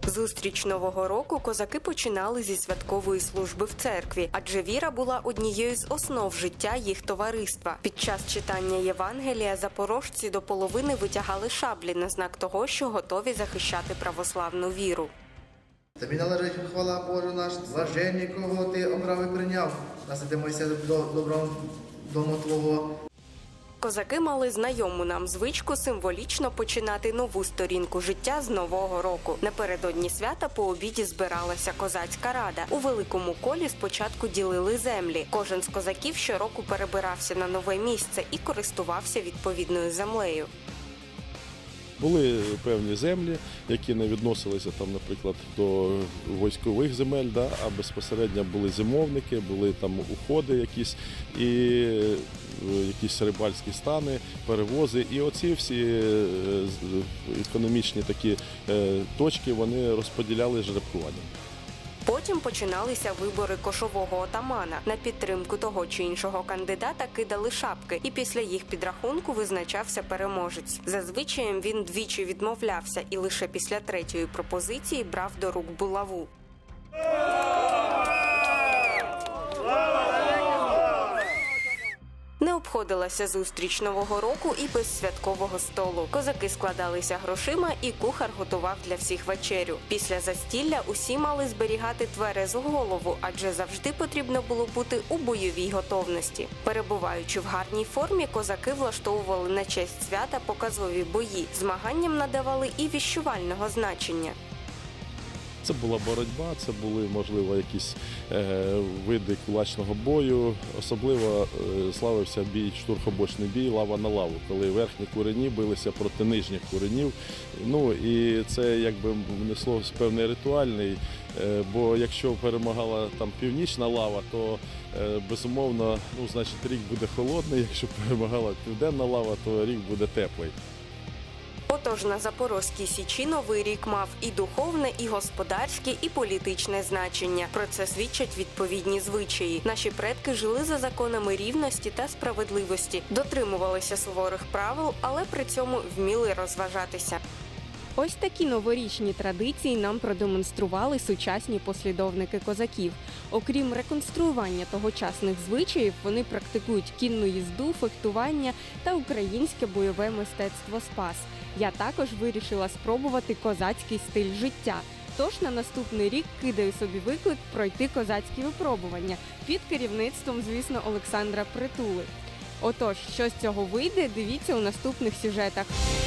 Зустріч Нового року козаки починали зі святкової служби в церкві, адже віра була однією з основ життя їх товариства. Під час читання Євангелія запорожці до половини витягали шаблі на знак того, що готові захищати православну віру. Тобі належить хвала Божа наш, блаженний, кого ти обрав і прийняв. Наситимося добром дому Твого. Козаки мали знайому нам звичку символічно починати нову сторінку життя з Нового року. Напередодні свята по обіді збиралася козацька рада. У великому колі спочатку ділили землі. Кожен з козаків щороку перебирався на нове місце і користувався відповідною землею. Були певні землі, які не відносилися, там, наприклад, до військових земель, да, а безпосередньо були зимовники, були там уходи якісь, і якісь рибальські стани, перевози. І оці всі економічні такі точки вони розподіляли жеребкуванням. Потім починалися вибори кошового отамана. На підтримку того чи іншого кандидата кидали шапки, і після їх підрахунку визначався переможець. Зазвичай він двічі відмовлявся і лише після третьої пропозиції брав до рук булаву. Не обходилася зустріч Нового року і без святкового столу. Козаки складалися грошима, і кухар готував для всіх вечерю. Після застілля усі мали зберігати тверезу голову, адже завжди потрібно було бути у бойовій готовності. Перебуваючи в гарній формі, козаки влаштовували на честь свята показові бої. Змаганням надавали і віщувального значення. Це була боротьба, це були, можливо, якісь види кулачного бою. Особливо славився бій, штурхобочний бій, лава на лаву, коли верхні курені билися проти нижніх куренів. Ну, і це якби несло певний ритуальний, бо якщо перемагала там північна лава, то безумовно, ну, значить, рік буде холодний, якщо перемагала південна лава, то рік буде теплий. Отож, на Запорозькій Січі Новий рік мав і духовне, і господарське, і політичне значення. Про це свідчать відповідні звичаї. Наші предки жили за законами рівності та справедливості, дотримувалися суворих правил, але при цьому вміли розважатися. Ось такі новорічні традиції нам продемонстрували сучасні послідовники козаків. Окрім реконструювання тогочасних звичаїв, вони практикують кінну їзду, фехтування та українське бойове мистецтво спас. Я також вирішила спробувати козацький стиль життя. Тож на наступний рік кидаю собі виклик пройти козацькі випробування під керівництвом, звісно, Олександра Притули. Отож, що з цього вийде, дивіться у наступних сюжетах.